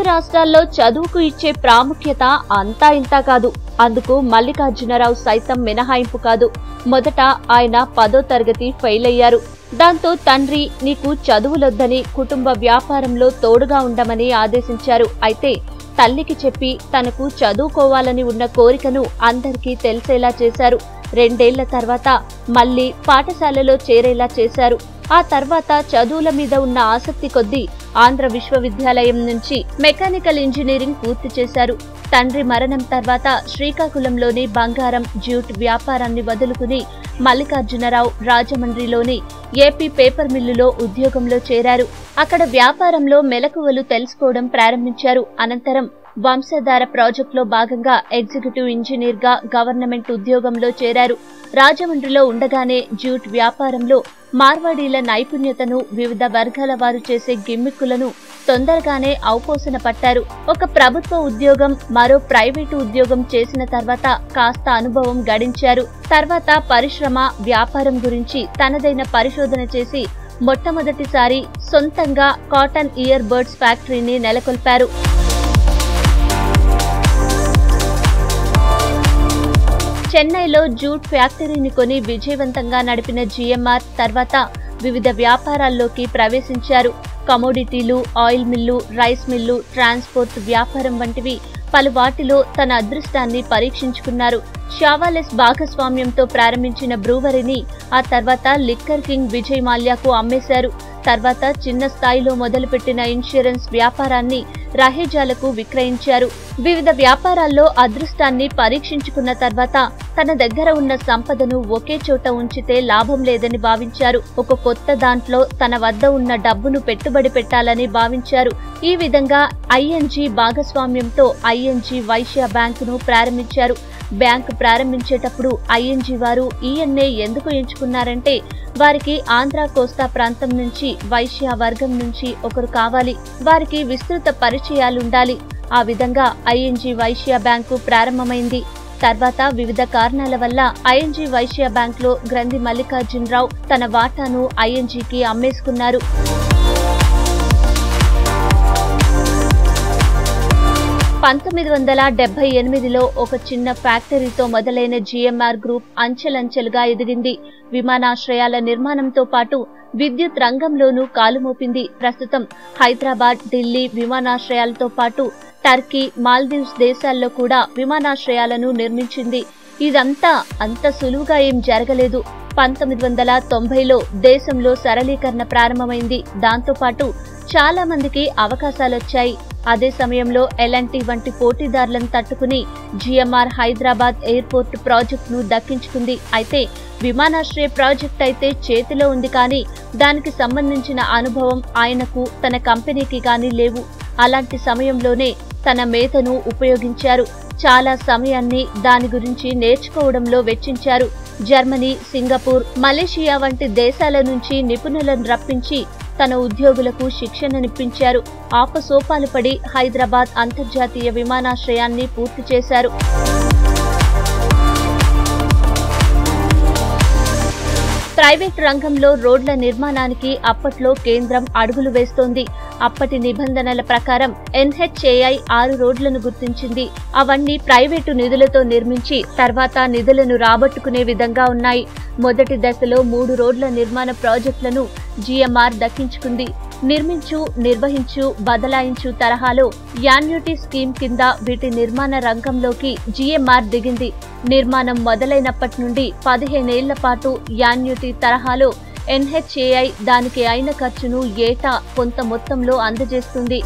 రాష్ట్రాల్లో చదువుకు ఇచ్చే ప్రాముఖ్యత అంతా ఇంతా కాదు. అందుకు మల్లికార్జునరావు సైతం మినహాయింపు కాదు. మొదట ఆయన 10వ తరగతి ఫెయిల్ అయ్యారు. దాంతో తండ్రి నీకు చదువులొద్దని కుటుంబ వ్యాపారంలో తోడుగా ఉండమని ఆదేశించారు. అయితే తల్లికి చెప్పి తనకు చదువుకోవాలని ఉన్న కోరికను అందరికీ తెలిసేలా చేశారు. 2 ఏళ్ల తర్వాత మళ్లీ పాఠశాలలో చేరేలా చేశారు. ఆ తర్వాత చదువుల మీద ఉన్న ఆసక్తి కొద్దీ ఆంధ్ర విశ్వవిద్యాలయం నుంచి మెకానికల్ ఇంజనీరింగ్ పూర్తి చేశారు. తండ్రి మరణం తర్వాత శ్రీకాకుళంలోని బంగారం జ్యూట్ వ్యాపారాన్ని వదులుకుని మల్లికార్జునరావు రాజమండ్రిలోని ఏపీ పేపర్ మిల్లులో ఉద్యోగంలో చేరారు. అక్కడ వ్యాపారంలో మెలకువలు తెలుసుకోవడం ప్రారంభించారు. అనంతరం వంశధార ప్రాజెక్టులో భాగంగా ఎగ్జిక్యూటివ్ ఇంజనీర్ గా గవర్నమెంట్ ఉద్యోగంలో చేరారు. రాజమండ్రిలో ఉండగానే జ్యూట్ వ్యాపారంలో మార్వాడీల నైపుణ్యతను, వివిధ వర్గాల వారు చేసే గిమ్మిక్కులను తొందరగానే ఔపోసన పట్టారు. ఒక ప్రభుత్వ ఉద్యోగం, మరో ప్రైవేటు ఉద్యోగం చేసిన తర్వాత కాస్త అనుభవం గడించారు. తర్వాత పరిశ్రమ, వ్యాపారం గురించి తనదైన పరిశోధన చేసి మొట్టమొదటిసారి సొంతంగా కాటన్ ఇయర్ బర్డ్స్ ఫ్యాక్టరీని నెలకొల్పారు. చెన్నైలో జూట్ ఫ్యాక్టరీని కొని విజయవంతంగా నడిపిన జీఎంఆర్ తర్వాత వివిధ వ్యాపారాల్లోకి ప్రవేశించారు. కమోడిటీలు, oil mill, rice mill, transport వ్యాపారం వంటివి పలు వాటిలో తన అదృష్టాన్ని పరీక్షించుకున్నారు. షావాలెస్ భాగస్వామ్యంతో ప్రారంభించిన బ్రూవరీని ఆ తర్వాత లిక్కర్ కింగ్ విజయ్ మాల్యాకు అమ్మేశారు. తర్వాత చిన్న స్థాయిలో మొదలుపెట్టిన ఇన్సూరెన్స్ వ్యాపారాన్ని రహేజాలకు విక్రయించారు. వివిధ వ్యాపారాల్లో అదృష్టాన్ని పరీక్షించుకున్న తర్వాత తన దగ్గర ఉన్న సంపదను ఒకే చోట ఉంచితే లాభం లేదని భావించారు. ఒక కొత్త దాంట్లో తన వద్ద ఉన్న డబ్బును పెట్టుబడి పెట్టాలని భావించారు. ఈ విధంగా ఐఎన్జీ భాగస్వామ్యంతో ఐఎన్జీ వైశ్య బ్యాంకును ప్రారంభించారు. బ్యాంకు ప్రారంభించేటప్పుడు ఐఎన్జీ వారు ఈఎన్ఏ ఎందుకు ఎంచుకున్నారంటే వారికి ఆంధ్ర కోస్తా ప్రాంతం నుంచి వైశ్య వర్గం నుంచి ఒకరు కావాలి, వారికి విస్తృత పరిచయాలుండాలి. ఆ విధంగా ఐఎన్జీ వైశ్య బ్యాంకు ప్రారంభమైంది. తర్వాత వివిధ కారణాల వల్ల ఐఎన్జీ వైశ్య బ్యాంకులో గ్రంథి మల్లికార్జునరావు తన వాటాను ఐఎన్జీకి అమ్మేసుకున్నారు. 1978లో ఒక చిన్న ఫ్యాక్టరీతో మొదలైన జీఎంఆర్ గ్రూప్ అంచెలంచెలుగా ఎదిగింది. విమానాశ్రయాల నిర్మాణంతో పాటు విద్యుత్ రంగంలోనూ కాలుమోపింది. ప్రస్తుతం హైదరాబాద్, ఢిల్లీ విమానాశ్రయాలతో పాటు టర్కీ, మాల్దీవ్స్ దేశాల్లో కూడా విమానాశ్రయాలను నిర్మించింది. ఇదంతా అంత సులువుగా ఏం జరగలేదు. 1990లో దేశంలో సరళీకరణ ప్రారంభమైంది. దాంతోపాటు చాలా మందికి అవకాశాలొచ్చాయి. అదే సమయంలో ఎల్ఎన్టీ వంటి పోటీదారులను తట్టుకుని జీఎంఆర్ హైదరాబాద్ ఎయిర్పోర్ట్ ప్రాజెక్టును దక్కించుకుంది. అయితే విమానాశ్రయ ప్రాజెక్ట్ అయితే చేతిలో ఉంది, కానీ దానికి సంబంధించిన అనుభవం ఆయనకు, తన కంపెనీకి కానీ లేవు. అలాంటి సమయంలోనే తన మేధను ఉపయోగించారు. చాలా సమయాన్ని దాని గురించి నేర్చుకోవడంలో వెచ్చించారు. జర్మనీ, సింగపూర్, మలేషియా వంటి దేశాల నుంచి నిపుణులను రప్పించి తన ఉద్యోగులకు శిక్షణనిప్పించారు. ఆపసోపాలు పడి హైదరాబాద్ అంతర్జాతీయ విమానాశ్రయాన్ని పూర్తి చేశారు. ప్రైవేట్ రంగంలో రోడ్ల నిర్మాణానికి అప్పట్లో కేంద్రం అడుగులు వేస్తోంది. అప్పటి నిబంధనల ప్రకారం ఎన్హెచ్ఏఐ 6 రోడ్లను గుర్తించింది. అవన్నీ ప్రైవేటు నిధులతో నిర్మించి తర్వాత నిధులను రాబట్టుకునే విధంగా ఉన్నాయి. మొదటి దశలో 3 రోడ్ల నిర్మాణ ప్రాజెక్టులను జీఎంఆర్ దక్కించుకుంది. నిర్మించు, నిర్వహించు, బదలాయించు తరహాలో యాన్యుటీ స్కీమ్ కింద వీటి నిర్మాణ రంగంలోకి జీఎంఆర్ దిగింది. నిర్మాణం మొదలైనప్పటి నుండి 15 ఏళ్ల పాటు యాన్యుటీ తరహాలో ఎన్హెచ్ఏఐ దానికి అయిన ఖర్చును ఏటా కొంత మొత్తంలో అందజేస్తుంది.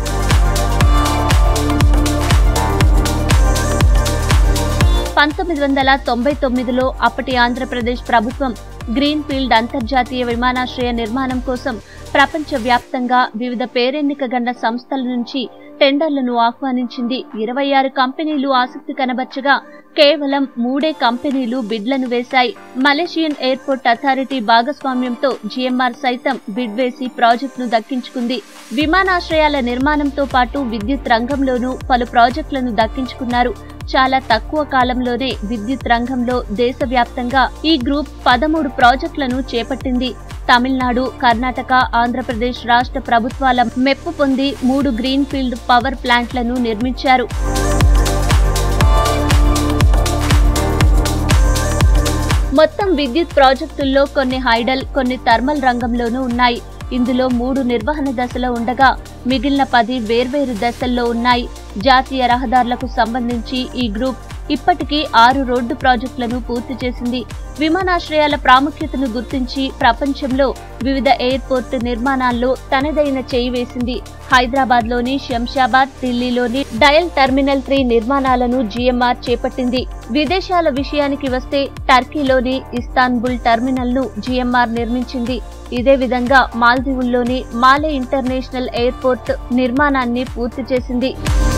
1999లో అప్పటి ఆంధ్రప్రదేశ్ ప్రభుత్వం గ్రీన్ ఫీల్డ్ అంతర్జాతీయ విమానాశ్రయ నిర్మాణం కోసం ప్రపంచవ్యాప్తంగా వివిధ పేరెన్నికగన్న సంస్థల నుంచి టెండర్లను ఆహ్వానించింది. 26 కంపెనీలు ఆసక్తి కనబర్చగా కేవలం 3 కంపెనీలు బిడ్లను వేశాయి. మలేషియన్ ఎయిర్పోర్ట్ అథారిటీ భాగస్వామ్యంతో జీఎంఆర్ సైతం బిడ్ వేసి ప్రాజెక్టును దక్కించుకుంది. విమానాశ్రయాల నిర్మాణంతో పాటు విద్యుత్ రంగంలోనూ పలు ప్రాజెక్టులను దక్కించుకున్నారు. చాలా తక్కువ కాలంలోనే విద్యుత్ రంగంలో దేశవ్యాప్తంగా ఈ గ్రూప్ 13 ప్రాజెక్టులను చేపట్టింది. తమిళనాడు, కర్ణాటక, ఆంధ్రప్రదేశ్ రాష్ట్ర ప్రభుత్వాల మెప్పు పొంది 3 గ్రీన్ ఫీల్డ్ పవర్ ప్లాంట్లను నిర్మించారు. మొత్తం విద్యుత్ ప్రాజెక్టుల్లో కొన్ని హైడల్, కొన్ని థర్మల్ రంగంలోనూ ఉన్నాయి. ఇందులో 3 నిర్వహణ దశలో ఉండగా మిగిలిన 10 వేర్వేరు దశల్లో ఉన్నాయి. జాతీయ రహదారులకు సంబంధించి ఈ గ్రూప్ ఇప్పటికీ 6 రోడ్డు ప్రాజెక్టులను పూర్తి చేసింది. విమానాశ్రయాల ప్రాముఖ్యతను గుర్తించి ప్రపంచంలో వివిధ ఎయిర్పోర్ట్ నిర్మాణాల్లో తనదైన చేయి వేసింది. హైదరాబాద్లోని శంషాబాద్, ఢిల్లీలోని డయల్ టెర్మినల్ 3 నిర్మాణాలను జీఎంఆర్ చేపట్టింది. విదేశాల విషయానికి వస్తే టర్కీలోని ఇస్తాన్బుల్ టెర్మినల్ను జీఎంఆర్ నిర్మించింది. ఇదే విధంగా మాల్దీవుల్లోని మాలే ఇంటర్నేషనల్ ఎయిర్పోర్ట్ నిర్మాణాన్ని పూర్తి చేసింది.